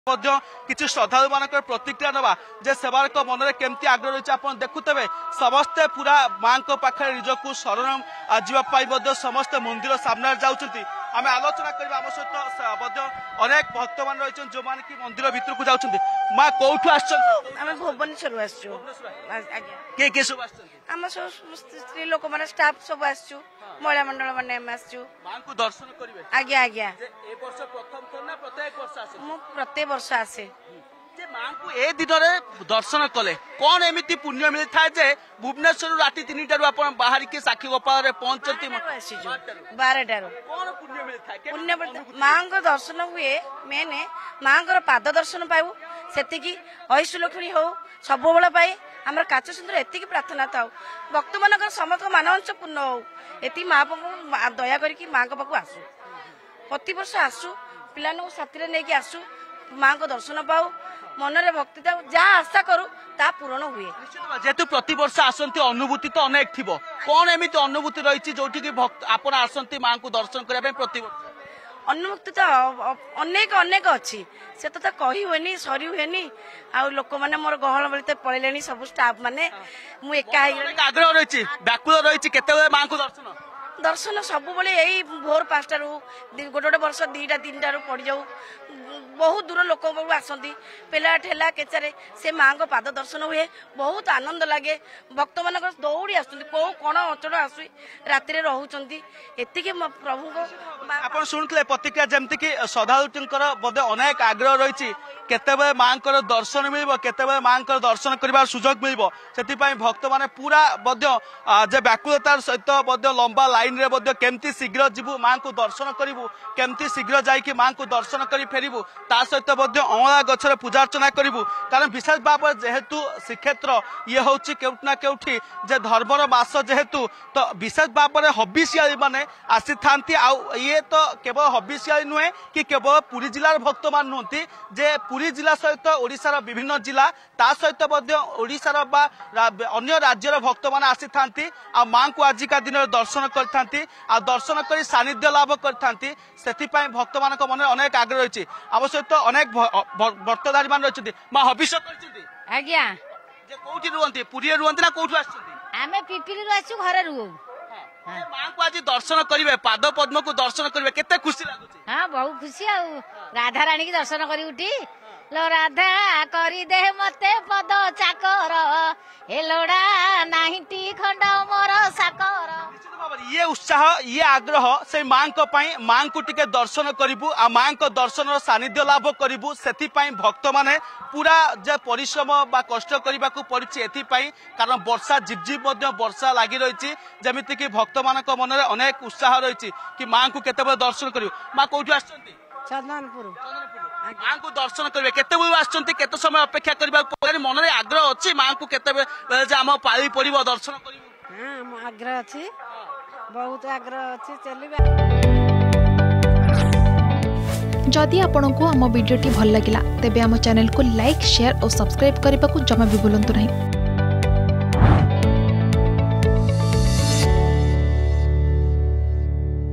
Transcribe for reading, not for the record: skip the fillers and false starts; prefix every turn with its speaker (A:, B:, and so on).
A: किसी श्रद्धालु मान प्रतिक्रिया नवा जे सेवार मन में केमती आग्रह रही आप देखुवे समस्ते पूरा माँ पाखे निजक शरण जावाई समस्ते मंदिर सामने जाऊँगी आम आलोचना करवा आम सहित अनेक भक्त मान रही जो मैंने कि मंदिर भीतर को जाऊँ माँ कौटू आम
B: भुवनेश्वर
A: किए किए सब
B: आम सब स्त्री लोक मैंने स्टाफ सब आसु महिला मंडल मैंने
A: माँ को दर्शन करेंगे
B: आज्ञा आज्ञा
A: प्रथम थर ना प्रत्येक वर्ष
B: प्रत्येक वर्ष आसे
A: माँ को ए दिन में दर्शन कले कौन एमती पुण्य मिली था जे भुवनेश्वर राति 3 आप बाहर के साक्षी गोपाल पहुंचती
B: 12 पुण्य माँ को दर्शन हुए मेने माँ को पाद दर्शन पाऊ से ऐश्वर्यलक्ष्मी हो सब पाई आम काच सुंदर एति प्रार्थना था भक्त मान समस्त मानवंश पूर्ण हो ये माँ दया करके माँ पाक आसू प्रति वर्ष आसू पिला साथी नहीं आसू माँ को दर्शन पाऊ मनरे भक्ति था जहाँ आशा करू ता पूरण हुए
A: जेतु प्रति वर्ष आसंती अनुभूति तो अनेक थी कौन एमती अनुभूति रही जो भक्त आपण आसंती माँ को दर्शन करने प्रति वर्ष
B: अनुभूति तो अनेक अनेक अच्छी से तो कही हुए सरी हुए आ लोक मैंने मोर गहल बलते पड़े सब स्टाफ माने मु एका
A: आग्रह रही व्याकुल रही केते माँ को दर्शन
B: दर्शन सब यही भोर 5 गोटे गोटे वर्ष 2टा 3टा पड़ जाऊ बहुत दूर लोक आसती पेला ठेला केचारे से माँ को पाद दर्शन हुए बहुत आनंद लगे भक्त मान दौड़ी आसुँच कौ कण अचल आसु राति रोचे एति प्रभु को
A: आप शुणुले प्रतिक्रिया जमती कि श्रद्धालुर अनेक आग्रह रही केते माँ दर्शन मिल केते माँ दर्शन कर सुजोग मिल से भक्त मैंने पूरा व्याकुलतार सहित लंबा लाइन रे केमती शीघ्र जीवु माँ को दर्शन करूँ केमती शीघ्र जाकि माँ को दर्शन कर फेरबू ता सहित अमला गछर पूजा अर्चना करूँ कारण विशेष भाव जेहेतु श्रीक्षेत्र ये हूँ केउठना केउठी जे धर्मर मास जेहेतु तो विशेष भाव में हबिशियाली माने आसी था ये तो केवल हबिशियाली नुहे कि केवल पुरी जिलार भक्त मान नुहति जे पुरी जिला सहित ओडिशार विभिन्न जिला ता सहित ओडिशार अन्य राज्यर भक्त मान आसी था माँ को आजिका दिन दर्शन करथांती आ दर्शन कर सानिध्य लाभ करथांती सेथिपाई भक्त मान मन अनेक आग्रह रही आम सहित अनेक व्रतधारी मान रही माँ हबिष कर
C: आज्ञा
A: कौटी रुहती पुरी रुहती ना कौटू
C: आमे पिपिली आसु घरे रुहू
A: माँ को आज दर्शन करेंगे पाद पद्म को दर्शन करेंगे केते खुशी लगुच
C: हाँ बहुत खुशी आ राधा रानी की दर्शन करी उठी लो राधा करी दे मते पद चाकर हे लोड़ा नाहिटी खंड मोर साकर
A: ये उत्साह ये आग्रह से माँ को टिके दर्शन करूँ आ माँ को दर्शन सानिध्य लाभ करूँ से भक्त माने पूरा जे परिश्रम बा कष्ट करने को पड़ी एपाई कारण वर्षा झिपझिप वर्षा लगी रही जमीती कि भक्त मान मन में अनेक उत्साह रही कि माँ को केते दर्शन करूँ माँ कौटू
B: चंदनपुर
A: माँ को दर्शन करेंगे केते समय अपेक्षा करने मन में आग्रह अच्छी माँ को केते आम पाली पड़ो दर्शन कर
B: आग्रह अच्छी बहुत आग्रह अच्छी चलिए
D: जदि आपंक आम भिडी भल लगा तेब आम चैनल को लाइक शेयर और सब्सक्राइब करने को जमा भी भूलु नहीं।